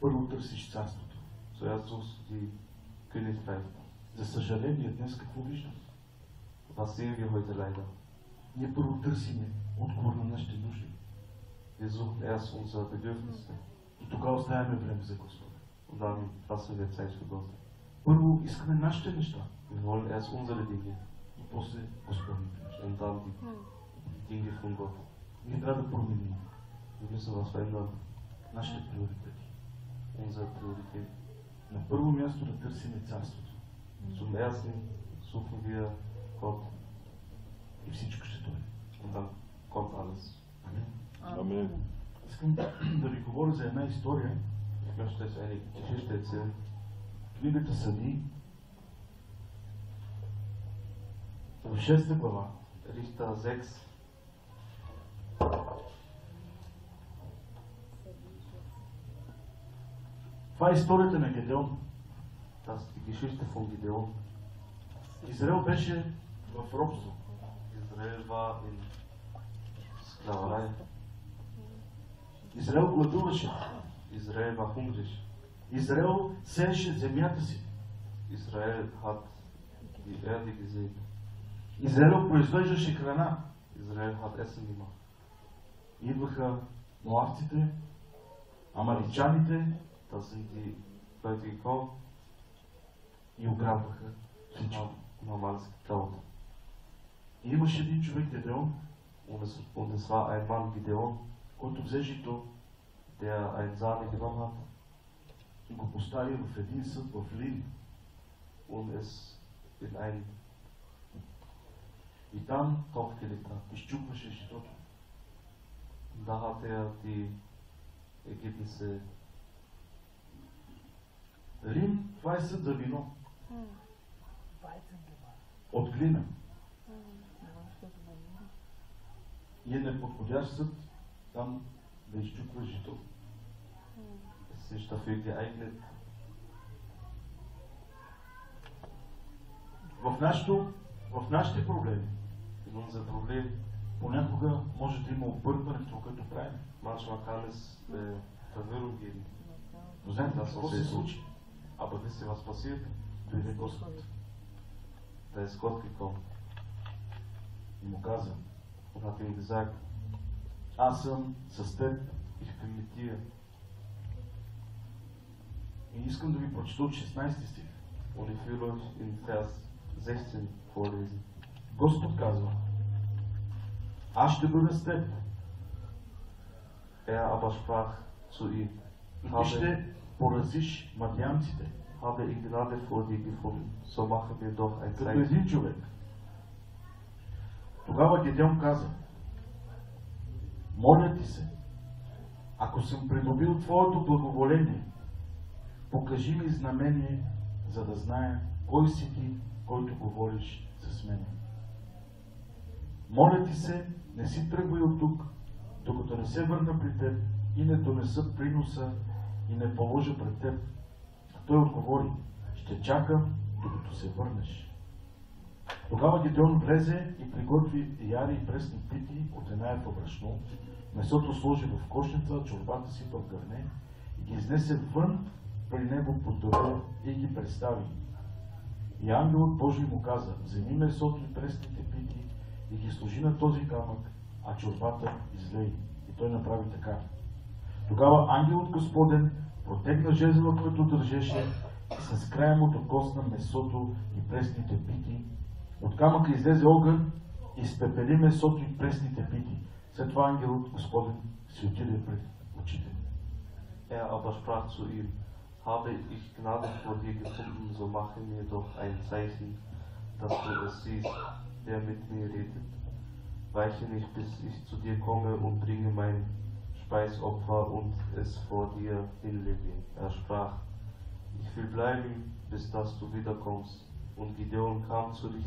първо търсиш царството. Zuerst suchst du die Königreich. За съжаление, днес какво виждам? Was sehen wir heute leider? Ние първо търсиме отговор на нашите нужди. Wir suchen erst unsere Bedürfnisse И тогава оставяме време за Господа. und dann lassen wir Zeit für Gott. Първо искаме нашите неща. Wir wollen erst unsere Dinge И после Господните неща. und dann die Dinge von Gott. Ние трябва да променим Wir müssen was verändern, нашите приоритети. unsere Priorität. На първо място да търсиме царството. Zum ersten suchen wir Gott И всичко ще дойде. und dann kommt alles. Amen. Искам да ви говоря за една история. Ich möchte euch eine Geschichte erzählen. Книгата Съдии, в 6 глава, Richter 6, това е историята на Гедеон. das ist die Geschichte von Gideon. Израел беше в робство. Israel war in Sklaverei. Израел гладуваше. Israel war hungrig. Израел сееше земята си. Israel hat die Erde gesät. Израел произвеждаше храна. Israel hat Essen gemacht. Идваха моавците, амаличаните Da sind die Leute gekommen и ограбваха und всичко. haben alles geklaut. И имаше един човек, Гедеон, Und es war ein Mann, Gideon, който взе жито der ein Same genommen hat и го постави в един съд в Лин. und es in einen И там Topf gelegt hat. изчупваше житото. Und da hat die Ergebnisse. Рим, това е съд за вино. От глина. И е неподходящ съд там да изчупва жито. Es ist nicht dafür geeignet. В нашите проблеми In unser Problem, понякога може да има объркване в това, което правим. manchmal kann es Verwirrung geben. Но знаете Das, какво was се wir случи? tun. Aber wisst ihr, was passiert? Дойде Господ Da ist Gott gekommen и му каза: und hat ihm gesagt, аз съм с теб. ich bin mit dir. И искам да ви прочета от 16 стих. Und ich will euch in Vers 16 vorlesen. Господ казва: аз ще бъда с теб Er aber sprach zu ihm, и ти ще поразиш мадианците. habe ich Gnade vor dir gefunden, so mache mir doch ein Като Zeichen. един човек. Тогава Гедеон каза: моля ти се, ако съм придобил твоето благоволение, покажи ми знамение, за да зная кой си ти, който говориш с мен. Моля ти се, не си тръгвай от тук, докато не се върна при теб и не донеса приноса и не положа пред теб. Той отговори: ще чакам, докато се върнеш. Тогава Гедеон влезе и приготви яри и пресни пити от една ефа брашно, месото сложи в кошница, чорбата си в гърне и ги изнесе вън при него под дърво и ги представи. И ангелът Божий му каза: вземи месото и пресните пити и ги сложи на този камък, а чорбата излей. И той направи така. Тогава ангелът Господен протегна жезла, който държеше, и с края му докосна месото и пресните пити. От камъка излезе огън и изпепели месото и пресните пити. След това ангелът Господен си отиде пред очите. Er aber sprach zu ihm, habe ich Gnade vor dir gefunden, so mache mir doch ein Zeichen, dass du es siehst, der mit mir redet. Weiche nicht, bis ich zu dir komme und bringe mein Speisopfer und es vor dir hinlege. Er sprach, ich will bleiben, bis dass du wiederkommst. Und Gideon kam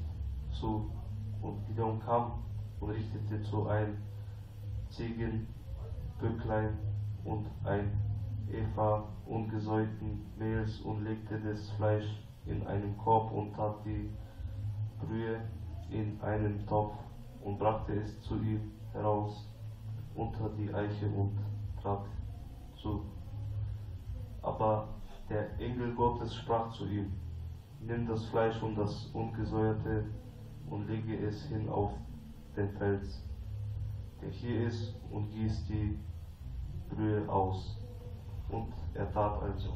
und richtete zu ein Ziegenböcklein und ein Eva ungesäuerten Mehls und legte das Fleisch in einen Korb und tat die Brühe in einen Topf und brachte es zu ihm heraus unter die Eiche und trat zu. Ab Aber der Engel Gottes sprach zu ihm: Nimm das Fleisch und das Ungesäuerte und lege es hin auf den Fels, der hier ist, und gieß die Brühe aus. Und er tat also.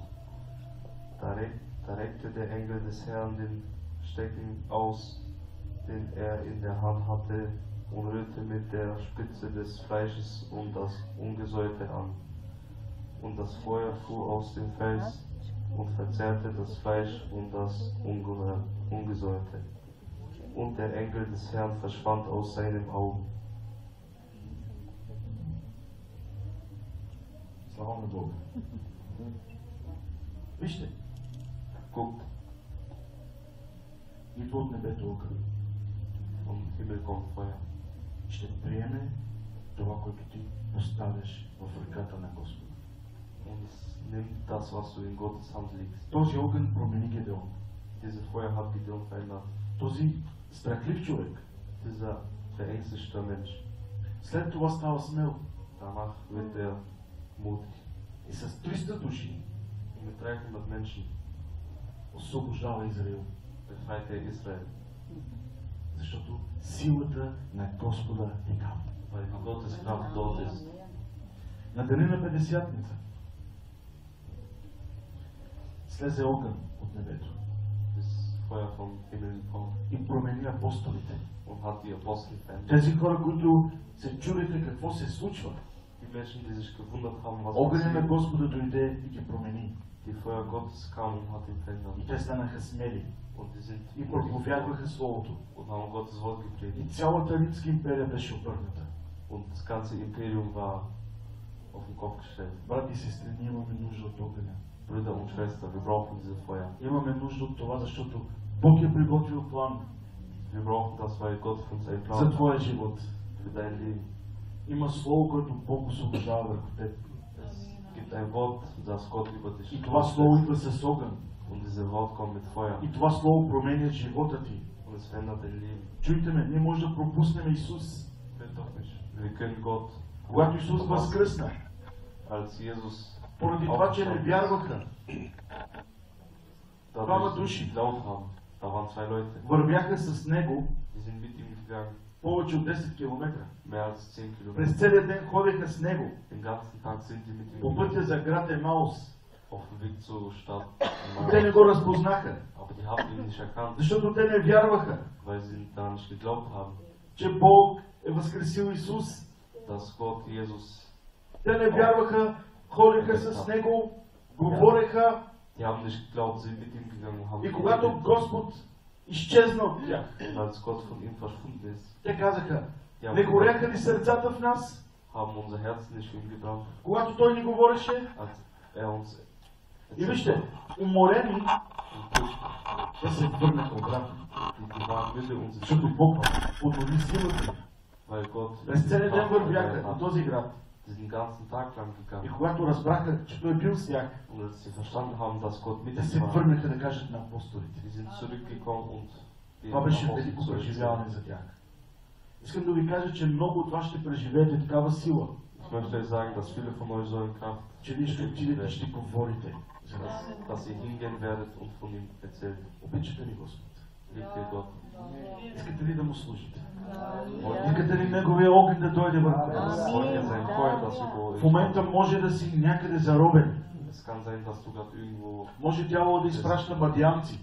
Da reckte der Engel des Herrn den Stecken aus, den er in der Hand hatte, und rührte mit der Spitze des Fleisches und das Ungesäuerte an. Und das Feuer fuhr aus dem Fels und verzehrte das Fleisch und das Ungesäuerte. Und der Engel des Herrn verschwand aus seinen Augen. Слава на Бога. Вижте, Guckt, идва от небето огън. vom Himmel kommt Feuer. Ще приеме това, което ти поставяш в ръката на Господа. Und es nimmt das, was du in Gottes Hand legst. Този огън промени Гедеон. Diese Feuer hat Gideon verändert. Този страхлив човек Dieser verängstigte Mensch. след това става смел Danach wird er mutig. и с 300 души Und mit 300 Menschen освобождава Израил. befreit er Israel. Защото силата на Господа е там. Weil Gottes Kraft dort ist. На деня на Петдесятница слезе огън от небето Das Feuer vom Himmel gekommen и промени апостолите. und hat die Apostel verändert. Тези хора, които се чудеха какво се случва, Die Menschen, die sich gewundert haben, was огъня на passiert. Господа дойде и ги промени. Die Feuer Gottes kam und hat ihn И verändert. те станаха смели Und die sind и mutig проповядваха Словото. und haben Gottes Wort И gepredigt. цялата римска империя беше обърната. Und das ganze Imperium war auf den Kopf gestellt. Брати и сестри, ние имаме нужда от огъня. Brüder und Schwestern, wir brauchen diese Feuer. Имаме нужда от това, защото Бог е приготвил план Wir brauchen das, weil Gott für uns einen за Plan hat твоя живот. für dein Leben. Има Слово, което Бог освобождава върху теб. Es gibt ein Wort, das Gott über dich И това Слово spricht. идва с огън. Und dieses Wort kommt mit Feuer. И това Слово променя живота ти. Und es verändert dein Leben. Чуйте ме, ние може да пропуснем Исус. Hört doch nicht. Wir können Gott, Когато Исус възкръсна, als Jesus поради това, че не вярваха, dadurch nicht geglaubt haben, da waren zwei Leute, вървяха с Него die sind mit ihm gegangen, повече от 10 километра. mehr als 10 Kilometer. През целия ден ходеха с Него Den ganzen Tag sind die mit ihm по пътя gegangen, за град Емаус. auf dem Weg zur Stadt. И те не го разпознаха, Aber die haben ihn nicht erkannt, защото те не вярваха, weil sie da nicht geglaubt haben, че Бог е възкресил Исус. dass Gott Jesus, Те не вярваха, ходеха с Него, говореха die haben nicht geglaubt, sind mit ihm gegangen und haben и ihn когато geglaubt. Господ изчезна от тях, Und als Gott von ihm verschwunden ist, те казаха, die haben, не горяха ли сърцата в нас, haben unser Herz nicht für ihn gebrannt, когато Той ни говореше? als er uns И вижте, уморени, und те се върнаха обратно, die waren müde und sie защото Бог поднови силата им. weil Gott През целия ден вървяха hat. до този град. Die sind den ganzen Tag lang И gegangen. когато разбраха, че Той е бил с тях, Und als sie verstanden haben, dass Gott mit те се ihnen war, върнаха да кажат на апостолите. die sind zurückgekommen und den Това беше Aposteln велико zu преживяване erzählen. за тях. Искам да ви кажа, че много от вас ще преживеете такава сила, Ich möchte euch sagen, dass viele von euch so eine Kraft че вие ще отидете и werden, ще говорите за нас. dass ihr hingehen werdet und von ihm erzählt. Обичате ли Господ? Liebt ihr Gott? Искате ли да му служите? Искате ли Неговия огън да дойде върху вас? Wollt ihr sein Feuer, das über В euch момента може да си някъде заробен. Es kann sein, dass du gerade irgendwo, Може дявол да изпраща мадианци.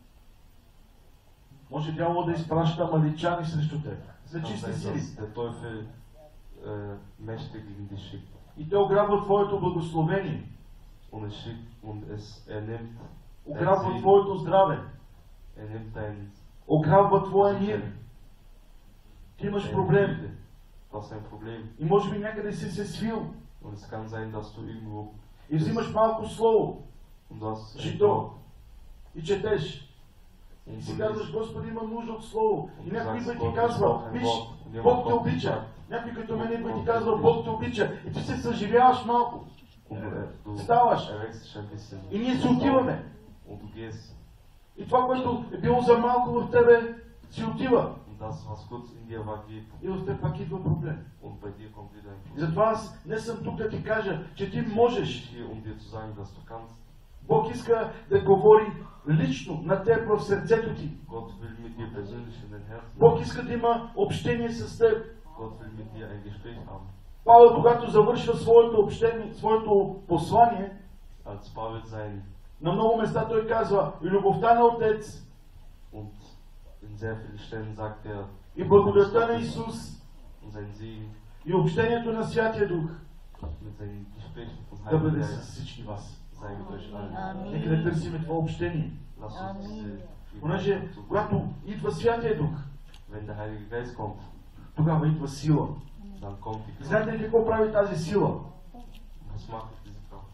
Може дявол да изпраща маличани срещу теб. За kann чисти sein, сили. dass der Teufel Mächte gegen dich schickt. И те ограбват твоето благословение. Und er nimmt Ограбват твоето здраве. dein Ограбват твоя мир. Ти имаш проблем. Du hast ein Problem. И може би някъде си се свил. Und es kann sein, dass du irgendwo И взимаш малко слово. und du hast ein Жито. Wort И четеш. und И си du казваш, liest Господи, имам нужда от слово. И und du някой sagst, идва и Gott, ти ich казва, brauche ein виж, Wort. Und jemand Бог те kommt und обича. sagt, Някой като мен идва и ти казва, Бог те обича. И ти се съживяваш малко. und du Ставаш. erwächst dich ein bisschen. И ние се отиваме. Und du gehst. И това, което е било за малко в тебе, си отива. Und das, was kurz in dir war, geht. И в теб пак идва проблем. Und bei dir kommt wieder ein И Problem. затова аз не съм тук да ти кажа, че ти можеш. Hier, um dir zu sagen, dass du kannst. Бог иска да говори лично на теб в сърцето ти. Gott will mit dir persönlich in dein Herz. Бог иска да има общение с теб. Gott will mit dir ein Gespräch haben. Павел, когато завършва своето общение, своето послание, Als Paul sein на много места той казва и любовта на Отец, und in sehr vielen Stellen sagt er и благодатта на Исус, und sein Segen и общението на Святия Дух mit seinen Gesprächen vom да Heiligen бъде Geist с всички вас. sei mit euch allen. Нека да търсим това общение. Lasst uns diese Понеже Gemeinschaft suchen. когато идва Святия Дух, Wenn der Heilige Geist kommt, тогава идва сила. dann kommt die Kraft. Знаете ли какво прави тази сила? Was macht diese Kraft?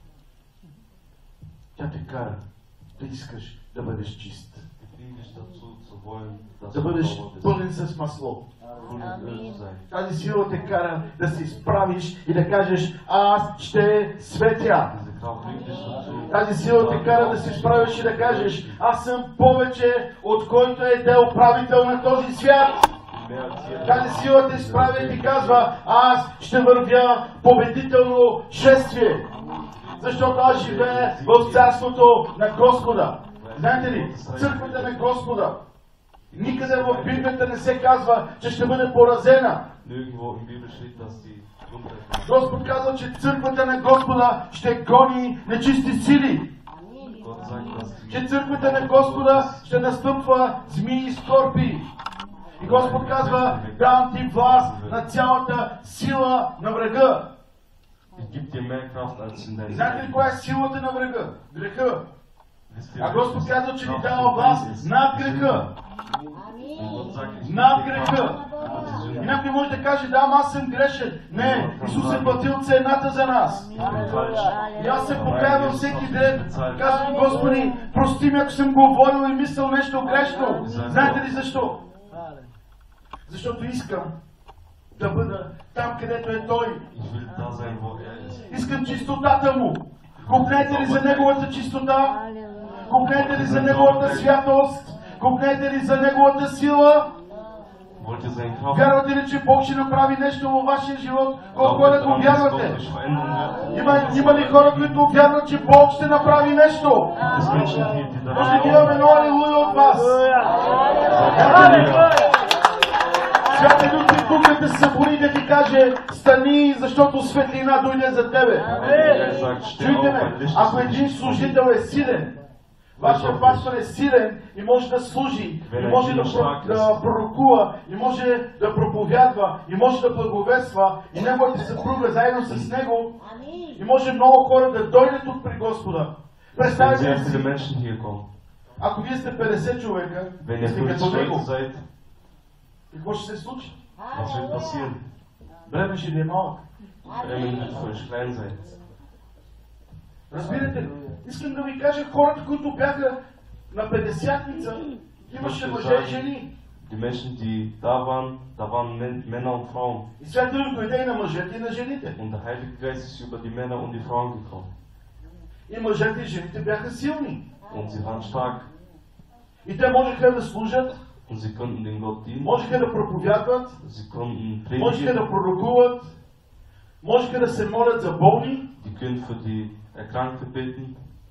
Тя те кара да искаш да бъдеш чист. Die bringt dich dazu zu wollen, dass Да du бъдеш sauber bist, пълнен с масло. voll mit Öl zu sein. Тази сила те кара да се изправиш и да кажеш: аз ще светя. Diese Kraft bringt dich dazu. Тази сила те кара да се изправиш и да кажеш: аз съм повече от който е да е управител на този свят. Mehr als jeder. Тази сила те изправя и ти казва: аз ще вървя победително шествие. Защото аз живея в царството на Господа. Знаете ли, църквата на Господа никъде в Библията не се казва, че ще бъде поразена. Nirgendwo im Bibel steht, dass die runterkommen. Господ казва, че църквата на Господа ще гони нечисти сили. Gott sagt, dass die Че църквата на Господа ще настъпва змии и скорпи. И Господ казва: давам ти власт на цялата сила на врага. Ich gebe dir mehr Kraft als in deinem Знаете ли коя е силата на врага? Греха. Wisst ihr, А Господ казва, че ни Kraft дава von власт Gott ist над die греха. Sünde. Und Gott sagt, ich Над gebe dir греха. Kraft über die И Sünde. някой може да каже: да, аз съм грешен. Не, Исус е платил цената за нас. Ich bin falsch. И аз се покаявам всеки ден. Казвам: Господи, прости ме, ако съм говорил и мислил нещо грешно. Знаете ли защо? Защото искам да бъда там, където е Той. Ich will da sein, wo er ist. Искам чистотата Му. Копнете ли за Неговата чистота? Копнете ли за Неговата святост? Копнете ли за Неговата сила? Wollt ihr seine Kraft? Вярвате ли, че Бог ще направи нещо във вашия живот? Колко Glaubt да ihr го daran, dass Gott вярвате? euch verändern wird? Има ли хора, които вярват, че Бог ще направи нещо? Es Menschen hier, die Може да daran имаме glauben. едно алилуя от вас. Halleluja. Святия Дух е тук да те събуди и да ти каже: стани, защото светлина дойде за тебе. Er sagt, steh Чуйте auf, ме, ein Licht ако ist един nicht служител е силен, вашия пастор е силен и може да служи, и може да пророкува, и може да проповядва, и може да благовества, и неговата съпруга заедно с него, и може много хора да дойдат тук при Господа. Wenn Представете sehr ли viele си, Menschen hier kommen, ако вие сте 50 човека, wenn ihr сте 50 като него, Leute seid, какво ще се случи? was wird passieren? Време ще ви е малък. Bremen wird für euch klein sein. Разбирате ли? Искам да ви кажа, хората, които бяха на 50-ница, имаше мъже и жени. Die Menschen, die da waren Männer und Frauen. И Святия Дух дойде и на мъжете и на жените. Und der Heilige Geist ist über die Männer und die Frauen gekommen. И мъжете и жените бяха силни. Und sie waren stark. И те можеха да служат, Und sie konnten dem Gott dienen. можеха да проповядват, Sie konnten можеха да predigen. пророкуват, можеха да се молят за болни, Die können für die Erkrankte beten,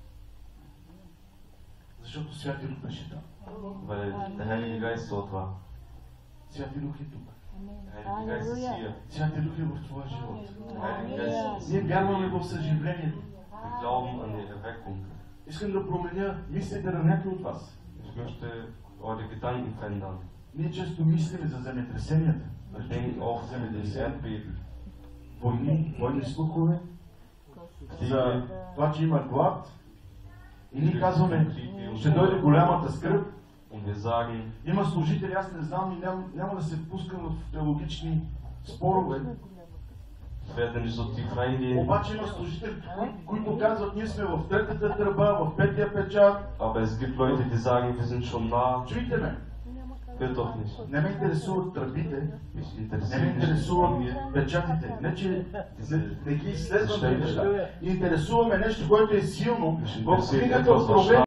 защото Святия Дух беше там. weil der Heilige Geist dort war. Святия Дух е тук. Der Heilige Geist ist hier. Святия Дух е в твоя живот. Der Heilige Geist ist Ние hier. вярваме в съживлението. Wir glauben an die Erweckung. Искам да променя мислите на някой от вас. Ich möchte eure Gedanken verändern. Ние често мислим за земетресенията. Wir denken oft mit den Erdbeben, Войни слухове, за Kriege, това, че има глад. И ние казваме: ще дойде голямата скръб. und wir sagen, Има служители, аз не знам и няма да се впускам в теологични спорове. ich werde nicht so tief reingehen, Обаче има служители, които казват: ние сме в третата тръба, в петия печат. aber es gibt Leute, die sagen, wir sind schon nah. Чуйте ме, Hört doch nicht. не ме интересуват тръбите, Mich не ме interessiert nicht интересуват die печатите. Не, че не ги изследвам тези неща. Интересуваме нещо, което е силно. В книгата Откровение